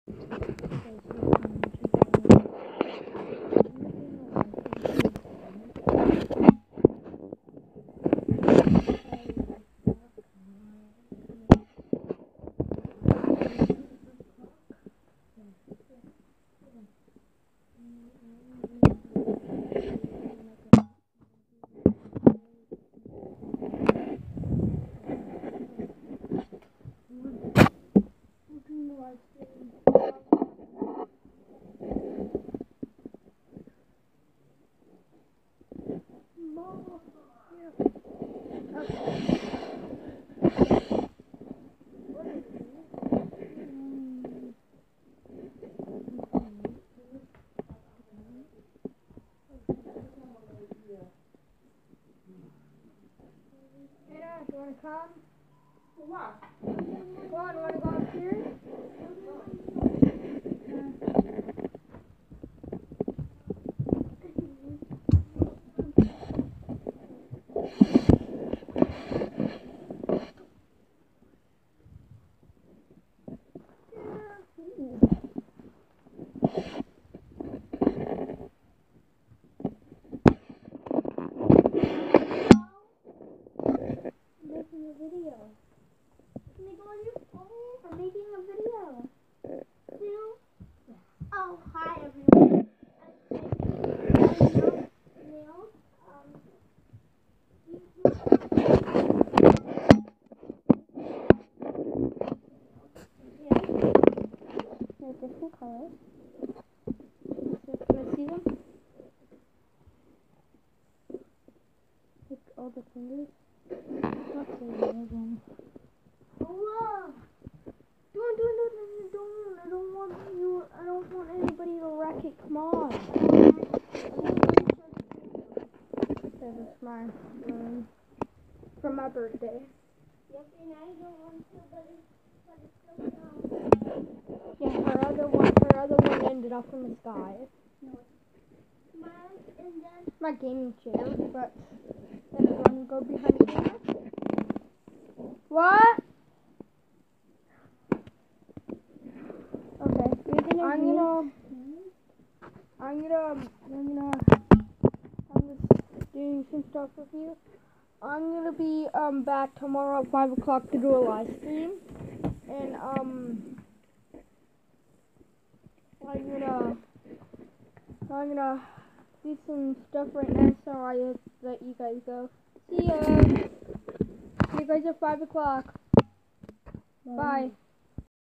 You wanna come? For what? Come on, you wanna go upstairs? Making a video. Can I go on your phone? I'm making a video. Two. Oh, hi everyone. They're different colors. So can I see them? Like all the fingers. Again. Whoa! Don't! I don't want anybody to wreck it. Come on. This is my room for my birthday. Yep, and I don't want to, but it's still down. Yeah, her other one ended up in the sky. No. Mine and then My gaming chair, but then I'm going to go behind the camera. What? Okay, I'm doing some stuff with you. I'm gonna be back tomorrow at 5 o'clock to do a live stream, and I'm gonna do some stuff right now, so I let you guys go. See ya. See you guys at 5 o'clock. Bye.